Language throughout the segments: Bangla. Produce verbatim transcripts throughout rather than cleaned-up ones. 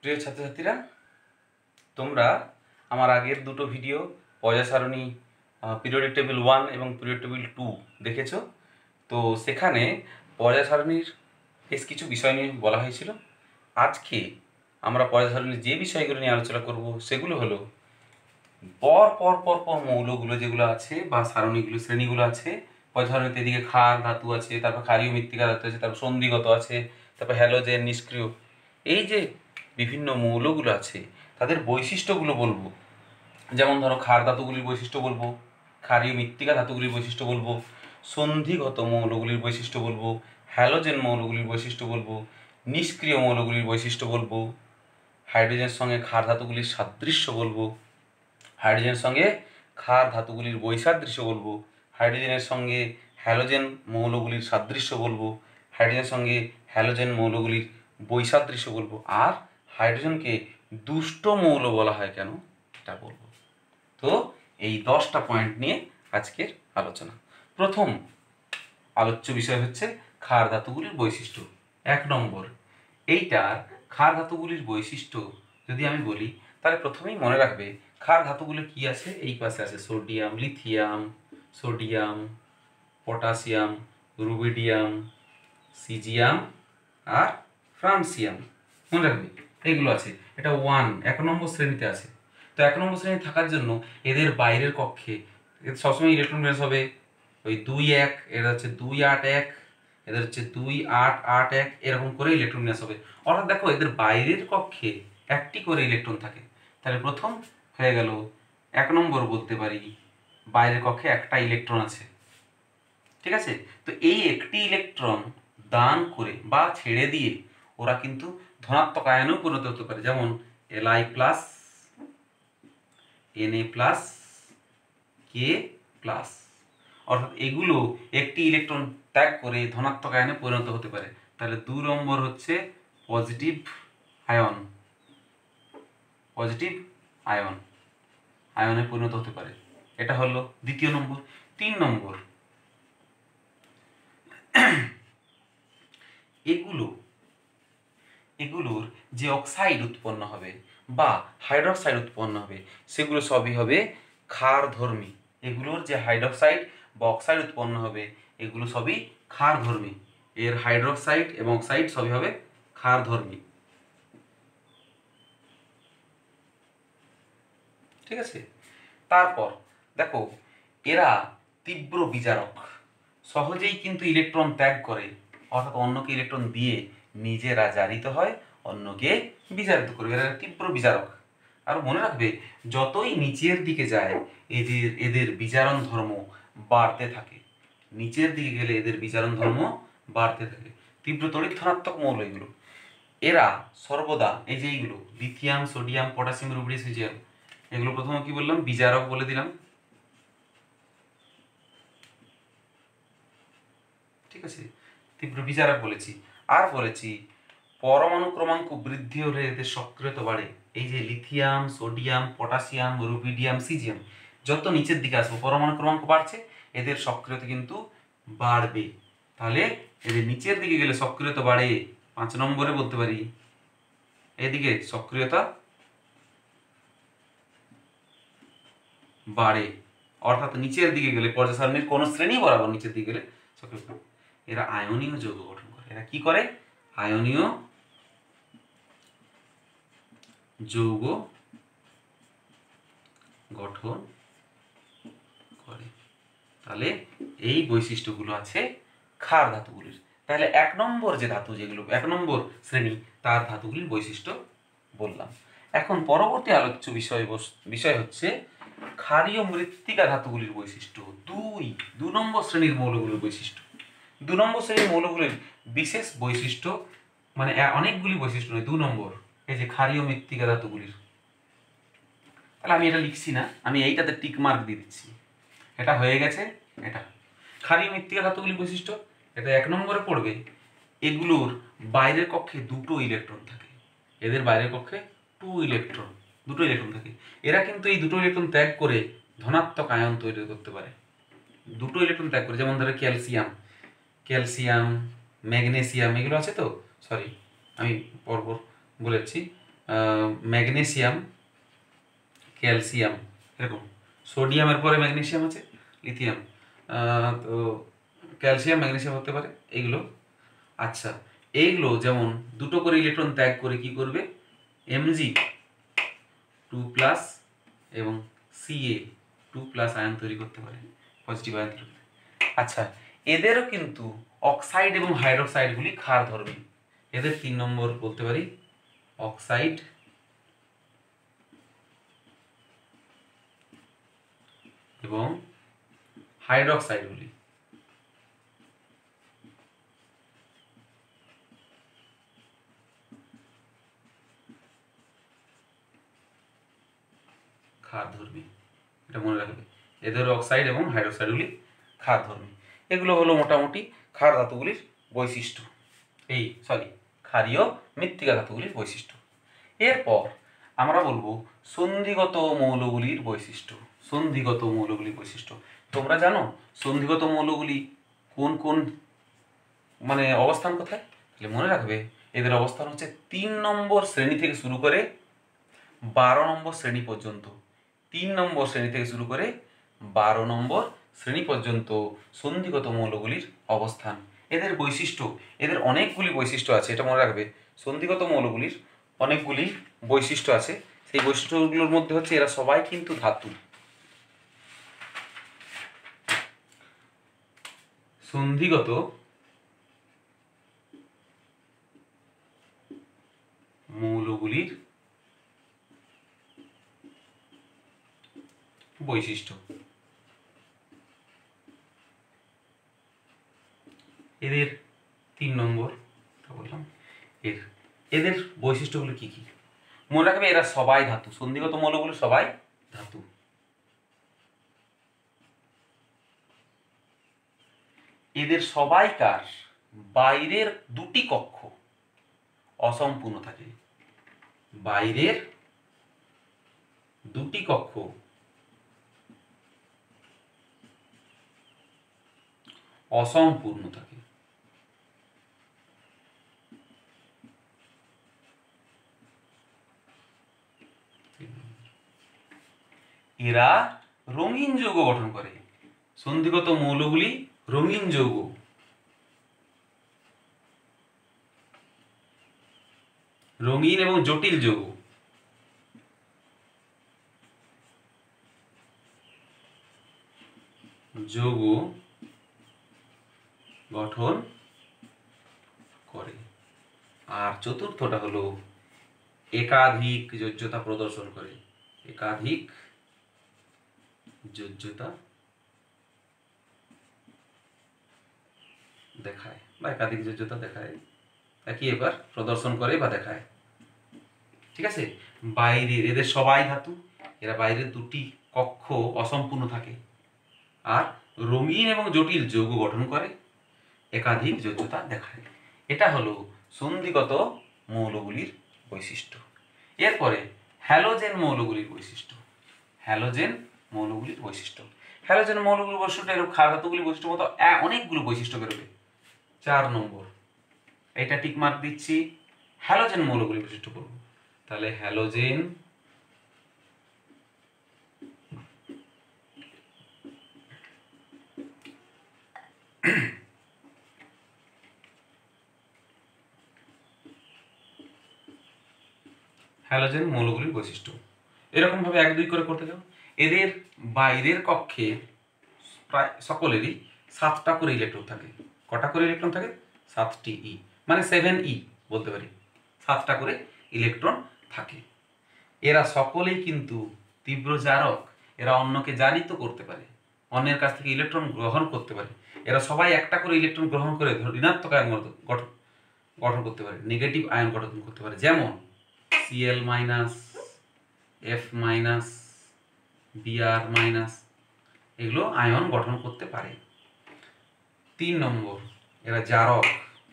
প্রিয় ছাত্রছাত্রীরা, তোমরা আমার আগের দুটো ভিডিও পর্যায় সারণী পিরিয়ডিক টেবিল ওয়ান এবং পিরিয়ড টেবিল টু দেখেছো। তো সেখানে পর্যায় সারণীর বেশ কিছু বিষয় নিয়ে বলা হয়েছিল। আজকে আমরা পর্যায় সারণীর যে বিষয়গুলো নিয়ে আলোচনা করব সেগুলো হলো পর পর পর পর মৌলগুলো যেগুলো আছে বা সারণীগুলো শ্রেণীগুলো আছে। পর্যায় সারণীতে এদিকে ক্ষার ধাতু আছে, তারপর ক্ষারীয় মৃত্তিকা ধাতু আছে, তারপর সন্ধিগত আছে, তারপর হ্যালোজেন, নিষ্ক্রিয়, এই যে বিভিন্ন মৌলগুলো আছে তাদের বৈশিষ্ট্যগুলো বলবো। যেমন ধরো ক্ষার ধাতুগুলির বৈশিষ্ট্য বলবো, ক্ষারীয় মৃত্তিকা ধাতুগুলির বৈশিষ্ট্য বলবো, সন্ধিগত মৌলগুলির বৈশিষ্ট্য বলবো, হ্যালোজেন মৌলগুলির বৈশিষ্ট্য বলবো, নিষ্ক্রিয় মৌলগুলির বৈশিষ্ট্য বলবো, হাইড্রোজেনের সঙ্গে ক্ষার ধাতুগুলির সাদৃশ্য বলবো, হাইড্রোজেনের সঙ্গে ক্ষার ধাতুগুলির বৈসাদৃশ্য বলবো, হাইড্রোজেনের সঙ্গে হ্যালোজেন মৌলগুলির সাদৃশ্য বলবো, হাইড্রোজেনের সঙ্গে হ্যালোজেন মৌলগুলির বৈসাদৃশ্য বলবো, আর হাইড্রোজেনকে দুষ্ট মৌল বলা হয় কেন এটা বলবো। তো এই দশটা পয়েন্ট নিয়ে আজকের আলোচনা। প্রথম আলোচ্য বিষয় হচ্ছে ক্ষার ধাতুগুলির বৈশিষ্ট্য। এক নম্বর, এইটার ক্ষার ধাতুগুলির বৈশিষ্ট্য যদি আমি বলি তাহলে প্রথমেই মনে রাখবে ক্ষার ধাতুগুলো কি আছে। এই পাশে আছে sodium, lithium, sodium, potassium, rubidium, caesium আর ফ্রান্সিয়াম। মনে রাখবে এইগুলো আছে। এটা ওয়ান এক নম্বর শ্রেণীতে আছে। তো এক নম্বর শ্রেণী থাকার জন্য এদের বাইরের কক্ষে সবসময় ইলেকট্রন ব্যালেন্স হবে ওই দুই এক, এরা হচ্ছে দুই আট এক, এদের হচ্ছে দুই আট আট এক, এরকম করে ইলেকট্রন ব্যালেন্স হবে। অর্থাৎ দেখো এদের বাইরের কক্ষে একটি করে ইলেকট্রন থাকে। তাহলে প্রথম হয়ে গেল এক নম্বর বলতে পারি বাইরের কক্ষে একটা ইলেকট্রন আছে। ঠিক আছে, তো এই একটি ইলেকট্রন দান করে বা ছেড়ে দিয়ে ওরা কিন্তু ধনাত্মক আয়নেও পরিণত হতে পারে। যেমন L I plus, N A plus, K plus, অর্থাৎ এগুলো একটি ইলেকট্রন ত্যাগ করে ধনাত্মক আয়নে পরিণত হতে পারে। তাহলে দুই নম্বর হচ্ছে পজিটিভ আয়ন, পজিটিভ আয়ন আয়নে পরিণত হতে পারে। এটা হলো দ্বিতীয় নম্বর। তিন নম্বর, এগুলো এগুলোর যে অক্সাইড উৎপন্ন হবে বা হাইড্রক্সাইড উৎপন্ন হবে সেগুলো সবই হবে ক্ষারধর্মী। এগুলোর যে হাইড্রক্সাইড বা অক্সাইড উৎপন্ন হবে এগুলো সবই ক্ষারধর্মী। এর হাইড্রক্সাইড এবং অক্সাইড সবই হবে ক্ষারধর্মী। ঠিক আছে, তারপর দেখো এরা তীব্র বিজারক, সহজেই কিন্তু ইলেকট্রন ত্যাগ করে, অর্থাৎ অন্যকে ইলেকট্রন দিয়ে নিজেরা জারিত হয়, অন্যকে বিজারিত করবে। এরা তীব্র বিজারক। আর মনে রাখবে যতই নিচের দিকে যায় এদের এদের বিজারণ ধর্ম বাড়তে থাকে। নিচের দিকে গেলে এদের বিজারণ ধর্ম বাড়তে থাকে। তীব্র তড়িৎ ধনাত্মক মৌল এগুলো। এরা সর্বদা এই যে এইগুলো lithium, sodium, potassium, rubidium, caesium, এগুলো প্রথমে কি বললাম বিজারক বলে দিলাম। ঠিক আছে, তীব্র বিজারক বলেছি। আর বলেছি পরমাণু ক্রমাঙ্ক বৃদ্ধি হলে এদের সক্রিয়তা বাড়ে। এই যে lithium, sodium, potassium, rubidium, caesium যত নিচের দিকে আসবে পরমাণু ক্রমাঙ্ক বাড়ছে, এদের সক্রিয়তা কিন্তু বাড়বে। তাহলে এদের নিচের দিকে গেলে সক্রিয়তা বাড়ে। পাঁচ নম্বরে বলতে পারি এদিকে সক্রিয়তা বাড়ে, অর্থাৎ নিচের দিকে গেলে পর্যায় সারণীর কোন শ্রেণী বরাবর নিচের দিকে গেলে সক্রিয়তা। এরা আয়নীয় যৌগ গঠন করে। এরা কি করে? আয়নীয় যৌগ গঠন করে। তাহলে এই বৈশিষ্ট্যগুলো আছে ক্ষার ধাতুগুলির। তাহলে এক নম্বর যে ধাতু যেগুলো এক নম্বর শ্রেণী তার ধাতুগুলির বৈশিষ্ট্য বললাম। এখন পরবর্তী আলোচ্য বিষয় বিষয় হচ্ছে ক্ষারীয় মৃত্তিকা ধাতুগুলির বৈশিষ্ট্য। দুই দু নম্বর শ্রেণীর মৌলগুলির বৈশিষ্ট্য। দু নম্বর শ্রেণীর মৌলগুলির বিশেষ বৈশিষ্ট্য, মানে অনেকগুলি বৈশিষ্ট্য নয়, দু নম্বর এই যে ক্ষারীয় মৃত্তিকা ধাতুগুলির। তাহলে আমি এটা লিখছি না, আমি এইটাতে টিক মার্ক দিয়ে দিচ্ছি। এটা হয়ে গেছে। এটা ক্ষারীয় মৃত্তিকা ধাতুগুলির বৈশিষ্ট্য, এটা এক নম্বরে পড়বে। এগুলোর বাইরের কক্ষে দুটো ইলেকট্রন থাকে। এদের বাইরের কক্ষে টু ইলেকট্রন দুটো ইলেকট্রন থাকে। এরা কিন্তু এই দুটো ইলেকট্রন ত্যাগ করে ধনাত্মক আয়ন তৈরি করতে পারে। দুটো ইলেকট্রন ত্যাগ করে, যেমন ধরো ক্যালসিয়াম, ক্যালসিয়াম ম্যাগনেসিয়াম এগুলো আছে তো, সরি আমি পরপর বলেছি, ম্যাগনেসিয়াম, ক্যালসিয়াম, এরকম। সোডিয়ামের পরে ম্যাগনেসিয়াম আছে, লিথিয়াম, তো ক্যালসিয়াম ম্যাগনেসিয়াম হতে পারে এইগুলো। আচ্ছা, এইগুলো যেমন দুটো করে ইলেকট্রন ত্যাগ করে কি করবে, এমজি টু প্লাস এবং সিএ টু প্লাস আয়ন তৈরি করতে পারে, পজিটিভ আয়ন তৈরি করতে। আচ্ছা, এদেরও কিন্তু অক্সাইড এবং হাইড্রোক্সাইডগুলি ক্ষারধর্মী। এদের তিন নম্বর বলতে পারি অক্সাইড এবং হাইড্রোক্সাইডগুলি ক্ষারধর্মী, এটা মনে রাখবে। এদের অক্সাইড এবং হাইড্রোক্সাইডগুলি ক্ষারধর্মী। এগুলো হলো মোটামুটি ক্ষার ধাতুগুলির বৈশিষ্ট্য, এই সরি ক্ষারীয় মৃত্তিকা ধাতুগুলির বৈশিষ্ট্য। এরপর আমরা বলবো সন্ধিগত মৌলগুলির বৈশিষ্ট্য। সন্ধিগত মৌলগুলির বৈশিষ্ট্য তোমরা জানো সন্ধিগত মৌলগুলি কোন কোন মানে অবস্থান কোথায়? তাহলে মনে রাখবে এদের অবস্থান হচ্ছে তিন নম্বর শ্রেণী থেকে শুরু করে বারো নম্বর শ্রেণী পর্যন্ত। তিন নম্বর শ্রেণী থেকে শুরু করে বারো নম্বর শ্রেণী পর্যন্ত সন্ধিগত মৌলগুলির অবস্থান। এদের বৈশিষ্ট্য, এদের অনেকগুলি বৈশিষ্ট্য আছে, এটা মনে রাখবে। সন্ধিগত মৌলগুলির অনেকগুলি বৈশিষ্ট্য আছে, সেই বৈশিষ্ট্যগুলোর মধ্যে হচ্ছে এরা সবাই কিন্তু ধাতু। সন্ধিগত মৌলগুলির বৈশিষ্ট্য, এদের তিন নম্বর বললাম। এর এদের বৈশিষ্ট্যগুলো কি কি মনে রাখবে, এরা সবাই ধাতু। সন্ধিগত মৌলগুলো সবাই ধাতু। এদের সবাইকার বাইরের দুটি কক্ষ অসম্পূর্ণ থাকে। বাইরের দুটি কক্ষ অসম্পূর্ণ থাকে। এরা রঙিন যৌগ গঠন করে। সন্ধিগত মৌলগুলি রঙিন যৌগ। রঙিন এবং জটিল যৌগ। যৌগ গঠন করে। আর চতুর্থটা হলো একাধিক যোজ্যতা প্রদর্শন করে। একাধিক যোজ্যতা দেখায় বা একাধিক যোজ্যতা দেখায়, একই এবার প্রদর্শন করে বা দেখায়। ঠিক আছে, বাইরের এদের সবাই ধাতু। এরা বাইরের দুটি কক্ষ অসম্পূর্ণ থাকে আর রঙিন এবং জটিল যৌগ গঠন করে, একাধিক যোজ্যতা দেখায়। এটা হলো সন্ধিগত মৌলগুলির বৈশিষ্ট্য। এরপরে হ্যালোজেন মৌলগুলির বৈশিষ্ট্য। হ্যালোজেন মৌলগুলির বৈশিষ্ট্য হ্যালোজেন মৌলগুলির বৈশিষ্ট্য এরকম ক্ষার ধাতুগুলির বৈশিষ্ট্য মতো অনেকগুলো বৈশিষ্ট্য বেরোবে। চার নম্বর এটা টিক মার্ক দিচ্ছি, হ্যালোজেন মৌলগুলির বৈশিষ্ট্য করব। তাহলে হ্যালোজেন হ্যালোজেন মৌলগুলির বৈশিষ্ট্য এরকম ভাবে এক দুই করে করতে যাও। এদের বাইরের কক্ষে প্রায় সকলেরই সাতটা করে ইলেকট্রন থাকে। কটা করে ইলেকট্রন থাকে? সাতটি ই, মানে সেভেন ই বলতে পারি। সাতটা করে ইলেকট্রন থাকে। এরা সকলেই কিন্তু তীব্র জারক। এরা অন্যকে জারিত করতে পারে, অন্যের কাছ থেকে ইলেকট্রন গ্রহণ করতে পারে। এরা সবাই একটা করে ইলেকট্রন গ্রহণ করে ঋণাত্মক আয়ন গঠন গঠন করতে পারে, নেগেটিভ আয়ন গঠন করতে পারে। যেমন CL minus, F minus, BR minus, এগুলো আয়ন গঠন করতে পারে। তিন নম্বর এরা জারক।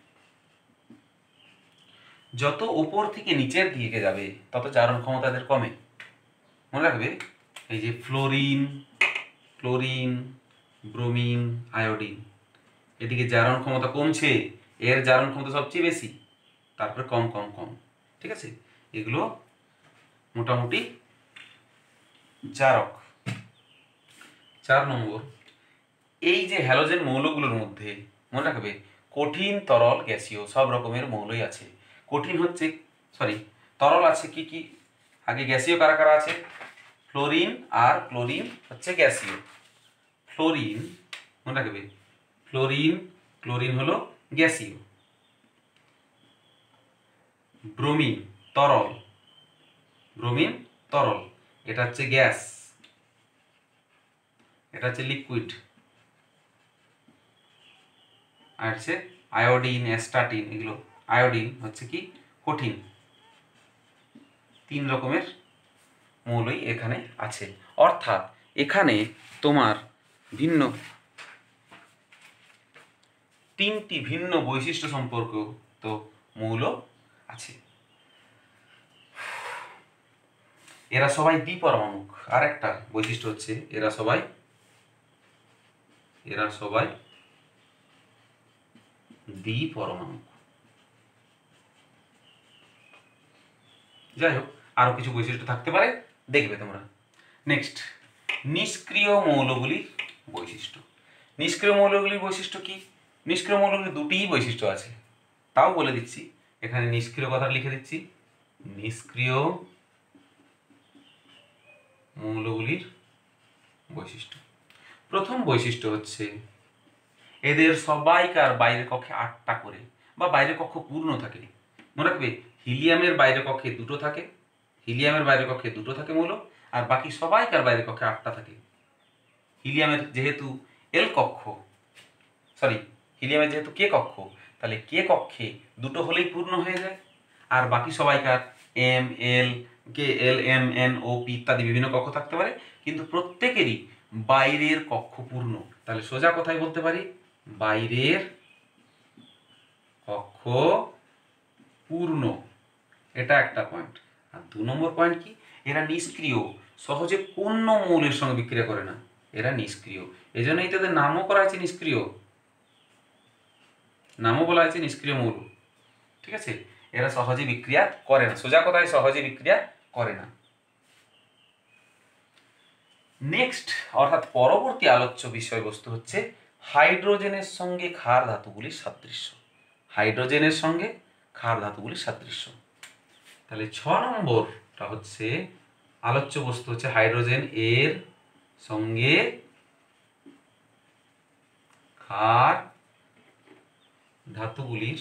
যত উপর থেকে নিচের দিকে যাবে তত জারণ ক্ষমতা এদের কমে। মনে রাখবে এই যে ফ্লোরিন, ক্লোরিন, ব্রোমিন, আয়োডিন, এদিকে জারণ ক্ষমতা কমছে, এর জারণ ক্ষমতা সবচেয়ে বেশি, তারপরে কম কম কম। ঠিক আছে, এগুলো মোটামুটি জারক। চার নম্বর, এই যে হ্যালোজেন মৌলগুলোর মধ্যে মনে রাখবে কঠিন, তরল, গ্যাসীয় সব রকমের মৌলই আছে। কঠিন হচ্ছে সরি তরল আছে কি কি, আগে গ্যাসীয় কারা কারা আছে, ফ্লোরিন আর ক্লোরিন হচ্ছে গ্যাসীয়। ফ্লোরিন মনে রাখবে, ফ্লোরিন ক্লোরিন হলো গ্যাসীয়। ব্রোমিন তরল, ব্রোমিন তরল, এটা হচ্ছে গ্যাস, এটা হচ্ছে লিকুইড। আর হচ্ছে আয়োডিন, অ্যাস্টাটিন, এগুলো আয়োডিন হচ্ছে কি কঠিন। তিন রকমের মৌলই এখানে আছে, অর্থাৎ এখানে তোমার ভিন্ন তিনটি ভিন্ন বৈশিষ্ট্য সম্পর্ক তো মৌল আছে। এরা সবাই দ্বিপরমাণুক। আর একটা বৈশিষ্ট্য হচ্ছে এরা সবাই এরা সবাই দ্বিপরমাণুক। যাই হোক, আরো কিছু বৈশিষ্ট্য থাকতে পারে, দেখবে তোমরা। নেক্সট, নিষ্ক্রিয় মৌলগুলির বৈশিষ্ট্য। নিষ্ক্রিয় মৌলগুলির বৈশিষ্ট্য কি? নিষ্ক্রিয় মৌলগুলির দুটিই বৈশিষ্ট্য আছে, তাও বলে দিচ্ছি। এখানে নিষ্ক্রিয় কথা লিখে দিচ্ছি, নিষ্ক্রিয় মৌলগুলির বৈশিষ্ট্য। প্রথম বৈশিষ্ট্য হচ্ছে এদের সবাইকার বাইরের কক্ষে আটটা করে বা বাইরের কক্ষ পূর্ণ থাকে। মনে রাখবে হিলিয়ামের বাইরের কক্ষে দুটো থাকে, হিলিয়ামের বাইরের কক্ষে দুটো থাকে মৌল, আর বাকি সবাইকার বাইরের কক্ষে আটটা থাকে। হিলিয়ামের যেহেতু এল কক্ষ, সরি হিলিয়ামের যেহেতু কে কক্ষ, তাহলে কে কক্ষে দুটো হলেই পূর্ণ হয়ে যায়। আর বাকি সবাইকার M, L, K, L, M, N, O, P ইত্যাদি বিভিন্ন কক্ষ থাকতে পারে, কিন্তু প্রত্যেকেরই বাইরের কক্ষ পূর্ণ। তাহলে সোজা কথায় বলতে পারি বাইরের কক্ষ পূর্ণ, এটা একটা পয়েন্ট। আর দু নম্বর পয়েন্ট কি, এরা নিষ্ক্রিয়, সহজে কোনো মৌলের সঙ্গে বিক্রিয়া করে না, এরা নিষ্ক্রিয়। এই জন্যই তাদের নামও করা আছে নিষ্ক্রিয়, নামও বলা আছে নিষ্ক্রিয় মৌল। ঠিক আছে, এরা সহজে বিক্রিয়া করে না, সোজা কথায় সহজে বিক্রিয়া করে না। নেক্সট অর্থাৎ পরবর্তী আলোচ্য বিষয়বস্তু হচ্ছে হাইড্রোজেনের সঙ্গে ক্ষার ধাতুগুলির সাদৃশ্য। হাইড্রোজেনের সঙ্গে ক্ষার ধাতুগুলির সাদৃশ্য। তাহলে ছ নম্বরটা হচ্ছে আলোচ্য বস্তু হচ্ছে হাইড্রোজেন এর সঙ্গে ক্ষার ধাতুগুলির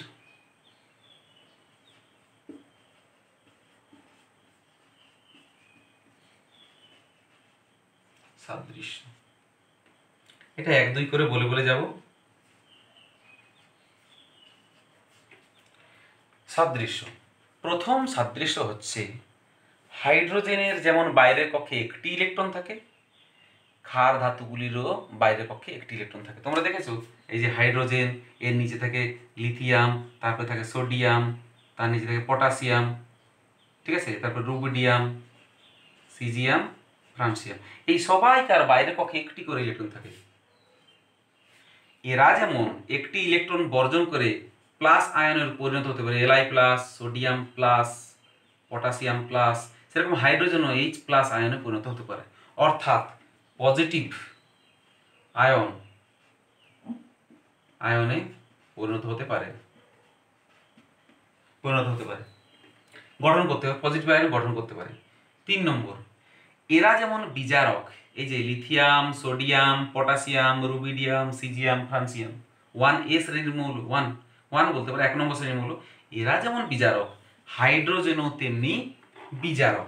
সাদৃশ্য। এটা এক দুই করে বলে বলে যাব। সাদৃশ্য, প্রথম সাদৃশ্য হচ্ছে হাইড্রোজেনের যেমন বাইরের কক্ষে একটি ইলেকট্রন থাকে, ক্ষার ধাতুগুলিরও বাইরের কক্ষে একটি ইলেকট্রন থাকে। তোমরা দেখেছো এই যে হাইড্রোজেন, এর নিচে থাকে লিথিয়াম, তারপরে থাকে সোডিয়াম, তার নিচে থাকে পটাশিয়াম, ঠিক আছে, তারপর রুবিডিয়াম, সিজিয়াম, ফ্রান্সিয়াম, এই সবাইকার বাইরের কক্ষে একটি করে ইলেকট্রন থাকে। এরা যেমন একটি ইলেকট্রন বর্জন করে প্লাস আয়নের পরিণত হতে পারে, L I plus, sodium plus, potassium plus, সেরকম হাইড্রোজেনও এইচ প্লাস আয়নে পরিণত হতে পারে। অর্থাৎ পজিটিভ আয়ন আয়নে পরিণত হতে পারে, পরিণত হতে পারে গঠন করতে পারে, পজিটিভ আয়ন গঠন করতে পারে। তিন নম্বর, এরা যেমন বিজারক, এই যে lithium, sodium, potassium, rubidium, caesium, francium, one A শ্রেণীর মৌল, ওয়ান ওয়ান বলতে পারে এক নম্বর শ্রেণীর মৌল, এরা যেমন বিজারক, হাইড্রোজেনও তেমনি বিজারক।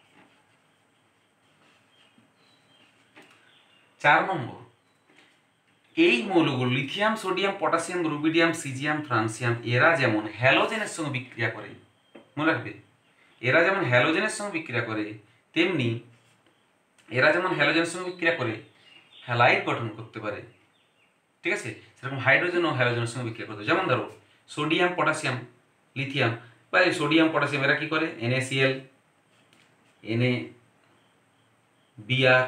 চার নম্বর, এই মৌলগুলো lithium, sodium, potassium, rubidium, caesium, francium, এরা যেমন হ্যালোজেনের সঙ্গে বিক্রিয়া করে, মনে রাখবে এরা যেমন হ্যালোজেনের সঙ্গে বিক্রিয়া করে, তেমনি এরা যেমন হ্যালোজেনের সঙ্গে বিক্রিয়া করে হ্যালাইড গঠন করতে পারে। ঠিক আছে, সেরকম হাইড্রোজেন ও হ্যালোজেনের সঙ্গে বিক্রিয়া করতে। যেমন ধরো সোডিয়াম, পটাশিয়াম, লিথিয়াম বা এই সোডিয়াম পটাশিয়াম এরা কি করে, N A C L, N A B R,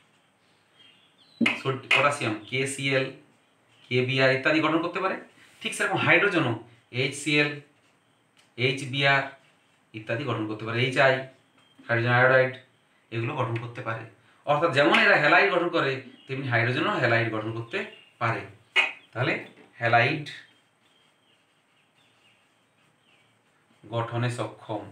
potassium K C L, K B R ইত্যাদি গঠন করতে পারে। ঠিক সেরকম হাইড্রোজেনও এইচসিএল, এইচবিআর, ইত্যাদি গঠন করতে পারে। এইচ আই হাইড্রোজেন আয়োডাইড এগুলো গঠন করতে পারে। অর্থাৎ যেমন এরা হ্যালাইড গঠন করে তেমনি হাইড্রোজেনও হ্যালাইড গঠন করতে পারে। তাহলে হ্যালাইড গঠনে সক্ষম।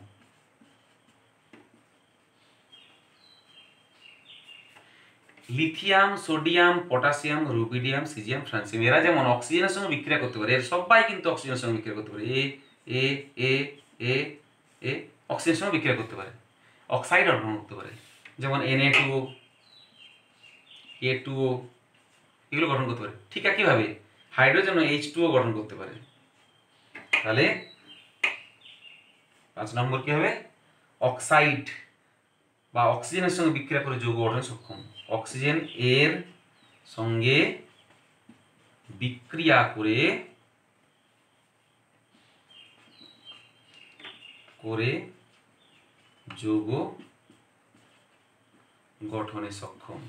Lithium, sodium, potassium, rubidium, caesium, francium এরা যেমন অক্সিজেনের সঙ্গে বিক্রিয়া করতে পারে, এর সবাই কিন্তু অক্সিজেনের সঙ্গে বিক্রিয়া করতে পারে। এ এ এ এ এ অক্সিজেনের সঙ্গে বিক্রিয়া করতে পারে, অক্সাইড গঠন করতে পারে, যেমন N A two O, A two O এগুলো গঠন করতে পারে। ঠিক একইভাবে হাইড্রোজেন এইচ টু ও গঠন করতে পারে। তাহলে পাঁচ নম্বর কি হবে? অক্সাইড বা অক্সিজেনের সঙ্গে বিক্রিয়া করে যৌগ গঠনে সক্ষম। অক্সিজেন এর সঙ্গে বিক্রিয়া করে করে যৌগ গঠনে সক্ষম।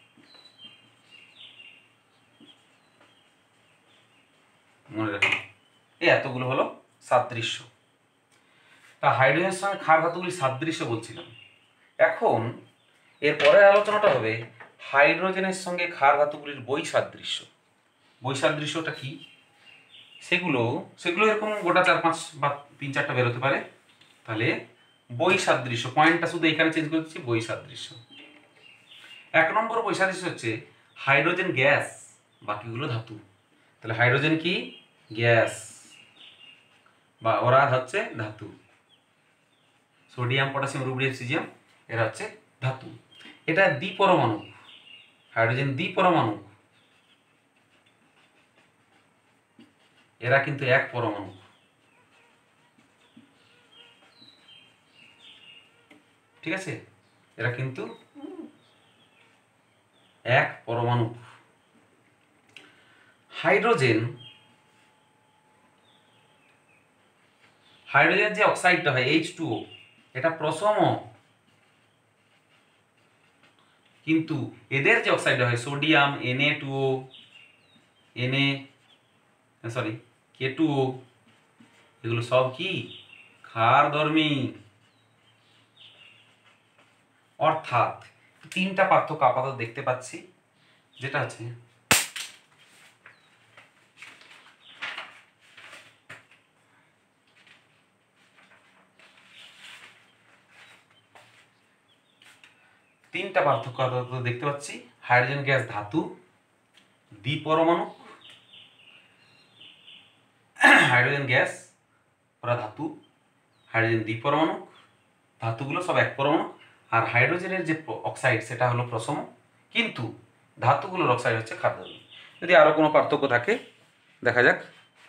মনে রাখুন এই এতগুলো হলো সাদৃশ্য। তা হাইড্রোজেনের সঙ্গে ক্ষার ধাতুগুলির সাদৃশ্য বলছিলাম। এখন এর পরের আলোচনাটা হবে হাইড্রোজেনের সঙ্গে ক্ষার ধাতুগুলির বৈসাদৃশ্য। বৈসাদৃশ্যটা কি? সেগুলো সেগুলো এরকম গোটা চার পাঁচ বা তিন চারটা বেরোতে পারে। তাহলে বৈসাদৃশ্য পয়েন্টটা শুধু এখানে চেঞ্জ করে দিচ্ছি, বৈসাদৃশ্য। এক নম্বর বৈসাদৃশ্য হচ্ছে হাইড্রোজেন গ্যাস, বাকিগুলো ধাতু। তাহলে হাইড্রোজেন কি? গ্যাস বা ওরা হচ্ছে ধাতু। সোডিয়াম, পটাশিয়াম, রুবিডিয়াম, সিজিয়াম এরা হচ্ছে ধাতু। এটা দ্বিপরমাণু, হাইড্রোজেন দ্বিপরমাণু, এরা কিন্তু এক পরমাণু। ঠিক আছে, এরা কিন্তু এক পরমাণু। হাইড্রোজেন হাইড্রোজেন যে অক্সাইডটা হয় এইচ টু ও, এটা প্রশম, কিন্তু এদের যে অক্সাইড হয় sodium N A two O, N A sorry K two O, এগুলো সব কি? ক্ষারধর্মী। অর্থাৎ তিনটা পার্থক্য আপাতত দেখতে পাচ্ছি, যেটা আছে তিনটা পার্থক্য আপাতত দেখতে পাচ্ছি। হাইড্রোজেন গ্যাস ধাতু, দ্বিপরমাণু। হাইড্রোজেন গ্যাস ওরা ধাতু, হাইড্রোজেন দ্বিপরমাণু, ধাতুগুলো সব এক পরমাণু। আর হাইড্রোজেনের যে অক্সাইড সেটা হলো প্রশম, কিন্তু ধাতুগুলোর অক্সাইড হচ্ছে ক্ষারধর্মী। যদি আরো কোনো পার্থক্য থাকে দেখা যাক।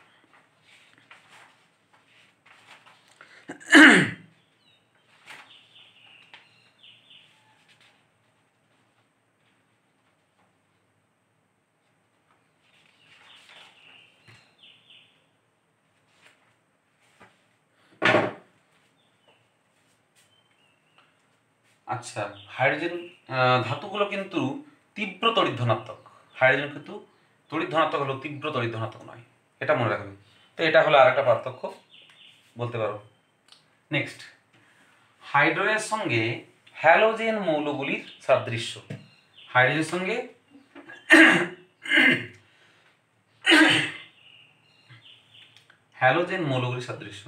আচ্ছা, হাইড্রোজেন ধাতুগুলো কিন্তু তীব্র তড়িৎ ধনাত্মক। হাইড্রোজেন কিন্তু তড়িৎ ধনাত্মক হলো, তীব্র তড়িৎ ধনাত্মক নয়, এটা মনে রাখবে। তো এটা হলো আরেকটা পার্থক্য বলতে পারো। নেক্সট, হাইড্রোজেনের সঙ্গে হ্যালোজেন মৌলগুলির সাদৃশ্য। হাইড্রোজেনের সঙ্গে হ্যালোজেন মৌলগুলির সাদৃশ্য।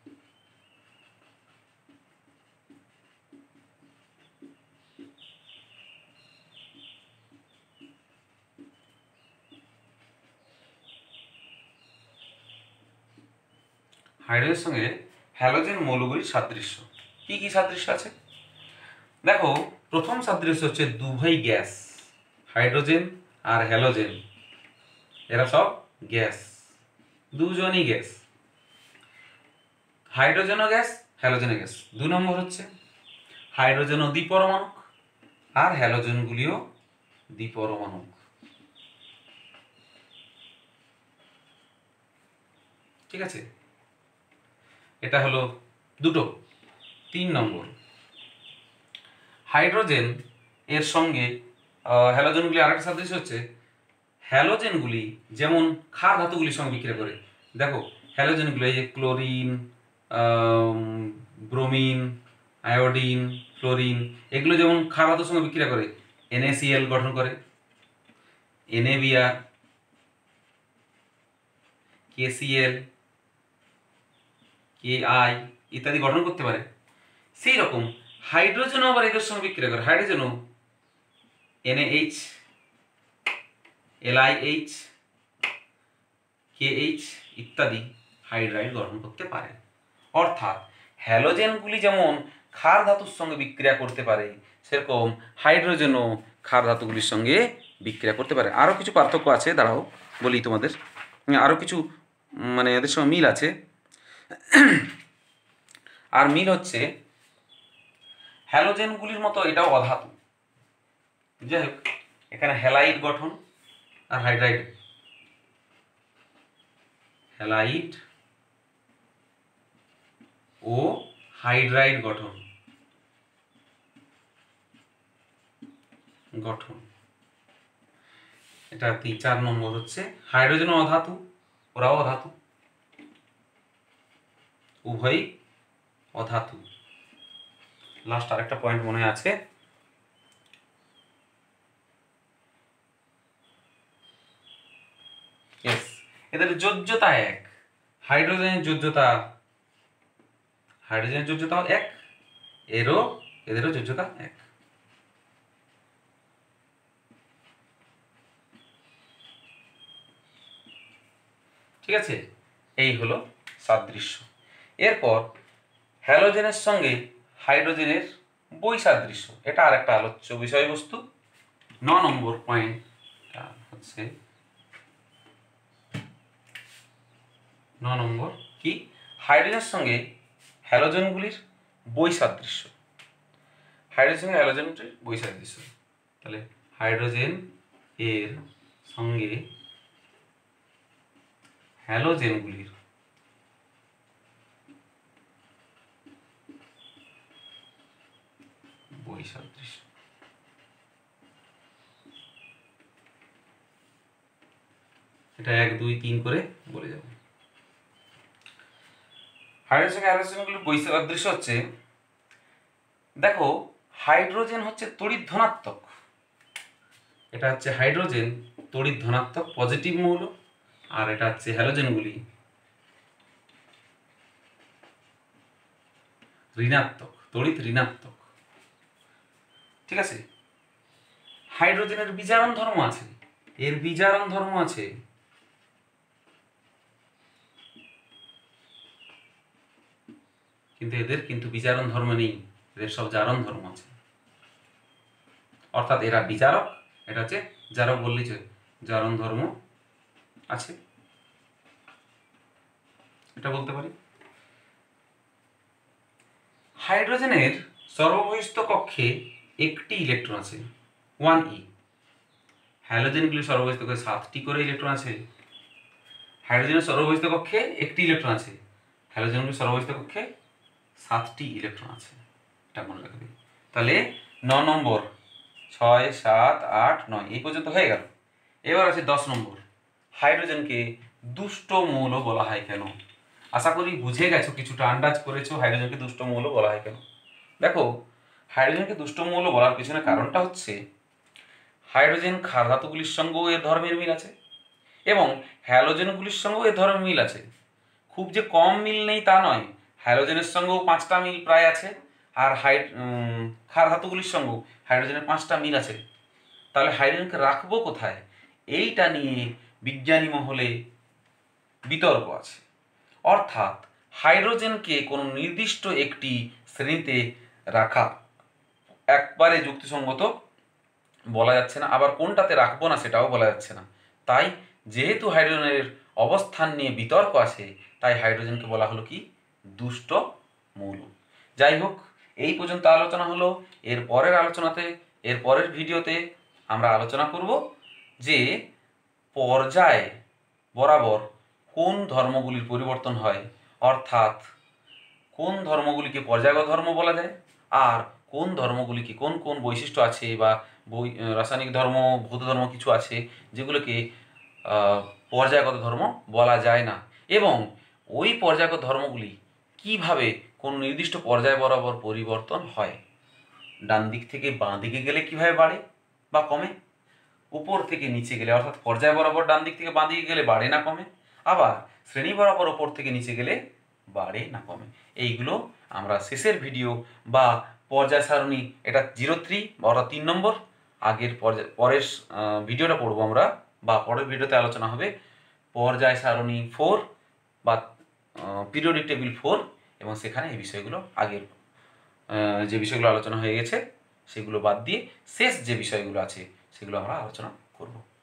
হাইড্রোজেনের সঙ্গে হ্যালোজেন মৌলগুলির সাদৃশ্য কি কি সাদৃশ্য আছে দেখো। প্রথম সাদৃশ্য হচ্ছে দুভাই গ্যাস, হাইড্রোজেন আর হ্যালোজেন এরা সব গ্যাস, দুজনই গ্যাস। হাইড্রোজেনও গ্যাস, হ্যালোজেনও গ্যাস। দুই নম্বর হচ্ছে হাইড্রোজেনও দ্বিপরমাণু আর হ্যালোজেনগুলিও দ্বিপরমাণু। ঠিক আছে, এটা হলো দুটো। তিন নম্বর, হাইড্রোজেন এর সঙ্গে হ্যালোজেনগুলি আরেকটা সাদৃশ্য হচ্ছে হ্যালোজেনগুলি যেমন ক্ষার ধাতুগুলির সঙ্গে বিক্রিয়া করে। দেখো হ্যালোজেনগুলো এই যে ক্লোরিন, ব্রোমিন, আয়োডিন, ফ্লোরিন, এগুলো যেমন ক্ষার ধাতুর সঙ্গে বিক্রিয়া করে NaCl গঠন করে, NaBr, KCl, Ki ইত্যাদি গঠন করতে পারে। সেই রকম হাইড্রোজেনও আবার এদের সঙ্গে বিক্রিয়া করে। হাইড্রোজেনও NaH, LiH, KH ইত্যাদি হাইড্রাইড গঠন করতে পারে। অর্থাৎ হ্যালোজেনগুলি যেমন ক্ষার ধাতুর সঙ্গে বিক্রিয়া করতে পারে, সেরকম হাইড্রোজেনও ক্ষার ধাতুগুলির সঙ্গে বিক্রিয়া করতে পারে। আরও কিছু পার্থক্য আছে, দাঁড়াও বলি তোমাদের। আরও কিছু মানে এদের সঙ্গে মিল আছে। আর মিল হচ্ছে হ্যালোজেনগুলির মতো এটাও অধাতু। যাই হোক, এখানে হ্যালাইড গঠন আর হাইড্রাইড, হ্যালাইড ও হাইড্রাইড গঠন গঠন এটা তিন চার নম্বর হচ্ছে হাইড্রোজেন অধাতু, ওরাও অধাতু, উভয়ই অধাতু। লাস্ট আরেকটা পয়েন্ট মনে আছে, এদের যোজ্যতা এক। হাইড্রোজেনের যোজ্যতা হাইড্রোজেনের যোজ্যতা এক, এরও এদেরও যোজ্যতা এক। ঠিক আছে, এই হলো সাদৃশ্য। এরপর হ্যালোজেনের সঙ্গে হাইড্রোজেনের বৈসাদৃশ্য, এটা আর একটা আলোচ্য বিষয়বস্তু। ন নম্বর পয়েন্ট হচ্ছে ন নম্বর কি, হাইড্রোজেনের সঙ্গে হ্যালোজেনগুলির বৈসাদৃশ্য। হাইড্রোজেনের সঙ্গে হ্যালোজেনের বৈসাদৃশ্য, তাহলে হাইড্রোজেন এর সঙ্গে হ্যালোজেনগুলির বৈসাদৃশ্য। এটা এক দুই তিন করে বলে যাব। হাইড্রোজেন সঙ্গে হ্যালোজেনগুলির বৈসাদৃশ্য হচ্ছে, দেখো হাইড্রোজেন হচ্ছে তড়িৎ ধনাত্মক, এটা হচ্ছে হাইড্রোজেন তড়িৎ ধনাত্মক পজিটিভ মৌল, আর এটা হচ্ছে হ্যালোজেনগুলি ঋণাত্মক তড়িৎ ঋণাত্মক। ঠিক আছে, হাইড্রোজেনের বিজারণ ধর্ম আছে, এর বিজারণ ধর্ম আছে, কিন্তু এদের কিন্তু বিজারণ ধর্ম নেই, এদের সব জারণ ধর্ম আছে। অর্থাৎ এরা বিজারক, এটা হচ্ছে জারক বললেই চলে, জারণ ধর্ম আছে, এটা বলতে পারি। হাইড্রোজেনের সর্ববহিস্থ কক্ষে একটি ইলেকট্রন আছে, ওয়ান ই। হ্যালোজেনগুলির সর্ববহিস্থ কক্ষে সাতটি করে ইলেকট্রন আছে। হাইড্রোজেনের সর্ববহিস্থ কক্ষে একটি ইলেকট্রন আছে, হ্যালোজেনগুলির সর্ববহিস্থ কক্ষে সাতটি ইলেকট্রন আছে, এটা মনে রাখবে। তাহলে ন নম্বর, ছয় সাত আট নয় এই পর্যন্ত হয়ে গেল। এবার আছে দশ নম্বর, হাইড্রোজেনকে দুষ্ট মৌল বলা হয় কেন? আশা করি বুঝে গেছো, কিছুটা আন্দাজ করেছো হাইড্রোজেনকে দুষ্ট মৌল বলা হয় কেন। দেখো, হাইড্রোজেনকে দুষ্ট মৌল বলার পিছনে কারণটা হচ্ছে হাইড্রোজেন ক্ষার ধাতুগুলির সঙ্গেও এর ধর্মের মিল আছে, এবং হ্যালোজেনগুলির সঙ্গেও এর ধর্মের মিল আছে। খুব যে কম মিল নেই তা নয়, হ্যালোজেনের সঙ্গেও পাঁচটা মিল প্রায় আছে, আর হাই ক্ষার ধাতুগুলির সঙ্গেও হাইড্রোজেনের পাঁচটা মিল আছে। তাহলে হাইড্রোজেনকে রাখবো কোথায়, এইটা নিয়ে বিজ্ঞানী মহলে বিতর্ক আছে। অর্থাৎ হাইড্রোজেনকে কোনো নির্দিষ্ট একটি শ্রেণীতে রাখা একবারে যুক্তিসঙ্গত বলা যাচ্ছে না, আবার কোনটাতে রাখবো না সেটাও বলা যাচ্ছে না। তাই যেহেতু হাইড্রোজেনের অবস্থান নিয়ে বিতর্ক আছে, তাই হাইড্রোজেনকে বলা হলো কি, দুষ্ট মৌল। যাই হোক, এই পর্যন্ত আলোচনা হলো। এর পরের আলোচনাতে, এর পরের ভিডিওতে আমরা আলোচনা করব যে পর্যায় বরাবর কোন ধর্মগুলির পরিবর্তন হয়, অর্থাৎ কোন ধর্মগুলিকে পর্যায়গত ধর্ম বলা যায়, আর কোন ধর্মগুলিকে কোন কোন বৈশিষ্ট্য আছে বা বই রাসায়নিক ধর্ম, ভৌত ধর্ম কিছু আছে যেগুলোকে পর্যায়গত ধর্ম বলা যায় না, এবং ওই পর্যায়গত ধর্মগুলি কিভাবে কোন নির্দিষ্ট পর্যায় বরাবর পরিবর্তন হয়। ডান দিক থেকে বাঁ দিকে গেলে কীভাবে বাড়ে বা কমে, উপর থেকে নিচে গেলে অর্থাৎ পর্যায় বরাবর ডান দিক থেকে বাঁ দিকে গেলে বাড়ে না কমে, আবার শ্রেণী বরাবর ওপর থেকে নিচে গেলে বাড়ে না কমে। এইগুলো আমরা শেষের ভিডিও বা পর্যায় সারণী, এটা জিরো থ্রি বা অর্থাৎ তিন নম্বর আগের পর্যায় পরের ভিডিওটা পড়বো আমরা, বা পরের ভিডিওতে আলোচনা হবে পর্যায় সারণী ফোর বা পিরিয়ডিক টেবিল ফোর, এবং সেখানে এই বিষয়গুলো আগের যে বিষয়গুলো আলোচনা হয়ে গেছে সেগুলো বাদ দিয়ে শেষ যে বিষয়গুলো আছে সেগুলো আমরা আলোচনা করব।